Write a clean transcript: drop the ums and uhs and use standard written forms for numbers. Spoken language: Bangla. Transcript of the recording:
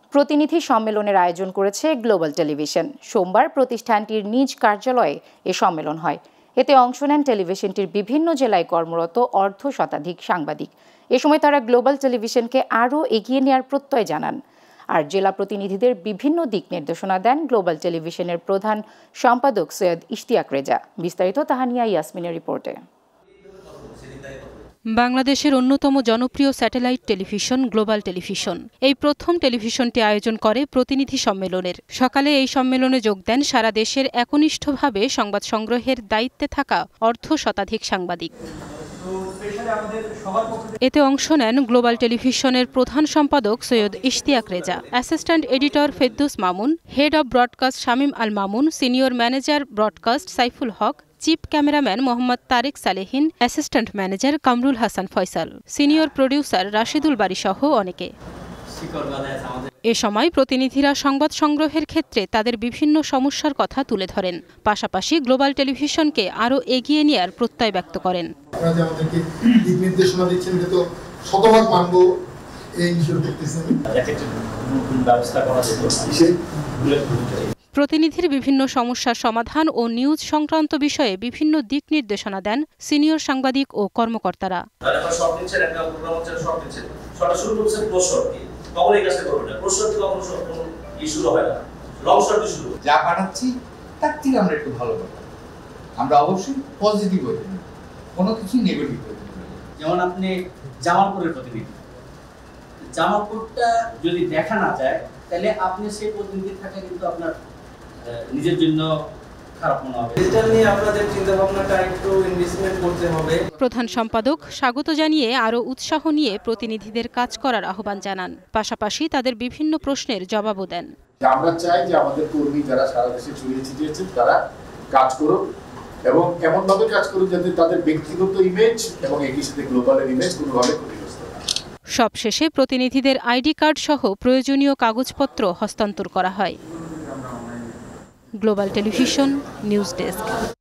প্রতিনিধি সম্মেলনের আয়োজন করেছে গ্লোবাল টেলিভিশন। সোমবার প্রতিষ্ঠানটির নিজ কার্যালয়ে এ সম্মেলন হয়। এতে অংশ নেন টেলিভিশনটির বিভিন্ন জেলায় কর্মরত অর্ধশতাধিক সাংবাদিক। এ সময় তারা গ্লোবাল টেলিভিশনকে আরও এগিয়ে নেওয়ার প্রত্যয় জানান। আর জেলা প্রতিনিধিদের বিভিন্ন দিক নির্দেশনা দেন গ্লোবাল টেলিভিশনের প্রধান সম্পাদক সৈয়দ ইশতিয়াক রেজা। বিস্তারিত তাহানিয়া ইয়াসমিনের রিপোর্টে। বাংলাদেশের অন্যতম জনপ্রিয় স্যাটেলাইট টেলিভিশন গ্লোবাল টেলিভিশন এই প্রথম টেলিভিশনটি আয়োজন করে প্রতিনিধি সম্মেলনের। সকালে এই সম্মেলনে যোগ দেন সারা দেশের একনিষ্ঠভাবে সংবাদ সংগ্রহের দায়িত্বে থাকা অর্ধশতাধিক সাংবাদিক। এতে অংশ নেন গ্লোবাল টেলিভিশনের প্রধান সম্পাদক Syed Ishtiaque Reza, assistant editor Ferdous Mamun, head of broadcast Shamim Al Mamun, senior manager broadcast Saiful Haque, chief cameraman Mohammad Tarek Salehin, assistant manager Kamrul Hasan Faisal, senior producer Rashidul Bari সহ অনেকে। এ সময় প্রতিনিধিরা সংবাদ সংগ্রহের ক্ষেত্রে তাদের বিভিন্ন সমস্যার কথা তুলে ধরেন, পাশাপাশি গ্লোবাল টেলিভিশনকে আরও এগিয়ে নেওয়ার প্রত্যয় ব্যক্ত করেন। প্রতিনিধির বিভিন্ন সমস্যার সমাধান ও নিউজ সংক্রান্ত বিষয়ে বিভিন্ন দিক নির্দেশনা দেন সিনিয়র সাংবাদিক ও কর্মকর্তারা। যা পাঠাচ্ছি তার থেকে আমরা একটু ভালো করতাম, আমরা অবশ্যই পজিটিভ হতে পারি, কোনো কিছু নেগেটিভ হতে পারি। যেমন আপনি জামালপুরের প্রতিনিধি, জামালপুরটা যদি দেখা না যায় তাহলে আপনি সেই প্রতিনিধি থাকা কিন্তু আপনার নিজের জন্য খারাপ মনে হবে। এটা নিয়ে আপনাদের চিন্তা ভাবনাটা একটু ইনভেস্টমেন্ট করতে হবে। প্রধান সম্পাদক স্বাগত জানিয়ে আরও উৎসাহ নিয়ে প্রতিনিধিদের কাজ করার আহ্বান জানান, পাশাপাশি তাদের বিভিন্ন প্রশ্নের জবাবও দেন। আমরা চাই যে আমাদের কর্মী যারা সারা দেশে ছড়িয়ে ছিটিয়েছেন তারা কাজ করুক এবং এমনভাবে কাজ করুক যাতে তাদের ব্যক্তিগত ইমেজ এবং একই সাথে গ্লোবালের ইমেজ কোনোভাবে ক্ষতিগ্রস্ত না হয়। সবশেষে প্রতিনিধিদের আইডি কার্ড সহ প্রয়োজনীয় কাগজপত্র হস্তান্তর করা হয়। Global television news desk.